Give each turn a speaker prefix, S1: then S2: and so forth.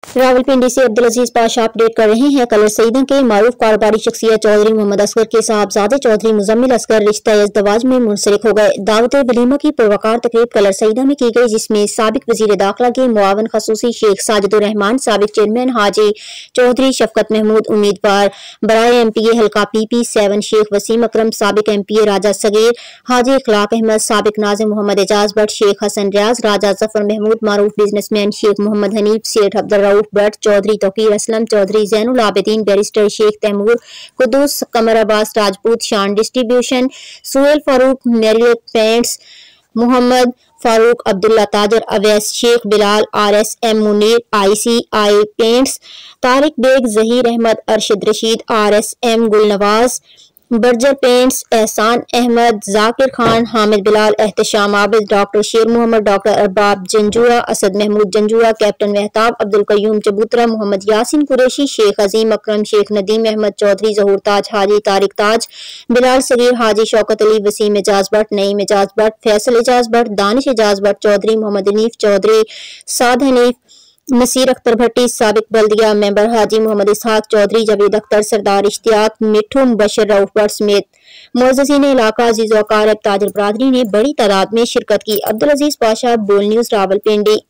S1: रावलपिंडी से अब्दुल अजीज पाशा अपडेट कर रहे हैं। कलर सईदा के मारूफ कारोबारी शख्सियत चौधरी मोहम्मद असगर के साहबजादे चौधरी मुजम्मिल असगर रिश्ता इज़्दवाज में मुंसलिक हो गए। दावत वलीमा की पुरवकार तकरीब कलर सईदा में की गई, जिसमें साबिक वजीर दाखिला के मुआवन खसूसी शेख साजिदुर रहमान, साबिक चेयरमैन हाजी चौधरी शफकत महमूद, उम्मीदवार बराए MPA हल्का PP7 शेख वसीम अकरम, साबिक MPA राजा सगीर हाजी इखलाक अहमद, साबिक नाज़िम मोहम्मद एजाज भट्ट, शेख हसन रियाज, राजा जफर महमूद, मारूफ businessman Sheikh Mohammad Hanif, Seth Abdul Rauf Bhatt, Chaudhry Tauqeer Aslam, Chaudhry Zainul Abideen, barrister Sheikh Taimur Quddus, Qamar Abbas Rajput, Shan distribution, Suhail Farooq, मेरियत पेंट्स, मोहम्मद फारूक, अब्दुल्ला ताजर, Awais Sheikh, Bilal, RSM Munir, ICI paints, Tariq Baig, Zaheer Ahmed, Arshad Rashid, RSM Gulnawaz, Berger paints, Ehsan Ahmed, Zakir Khan, Hamid Bilal, Ehtesham Abid, doctor Sher Mohammad, doctor Arbab Janjua, Asad Mahmood Janjua, captain Mehtab, Abdul Qayyum Chabutra, Mohammad Yasin Qureshi, Sheikh अजीम अकरम, शेख नदीम अहमद चौधरी, जहूर ताज, हाजी तारिक ताज, बिलाल सगीर, हाजी शौकत अली, वसीम एजाज भट्ट, नईम एजाज भट्ट, फैसल एजाज भट्ट, दानिश एजाज भट्ट चौधरी, मोहम्मद हनीफ चौधरी, साद हनीफ, नसीर अख्तर भट्टी, साबिक बल्दिया मेंबर हाजी मोहम्मद इसहाक चौधरी, जावेद अख्तर, सरदार इश्तियाक, मिठू बशर रऊफ भट्ट समेत मुअज़्ज़िज़ीन इलाका, अज़ीज़ व अक़ारिब, ताजर बरादरी ने बड़ी तादाद में शिरकत की। अब्दुल अजीज पाशा, बोल न्यूज़, रावलपिंडी।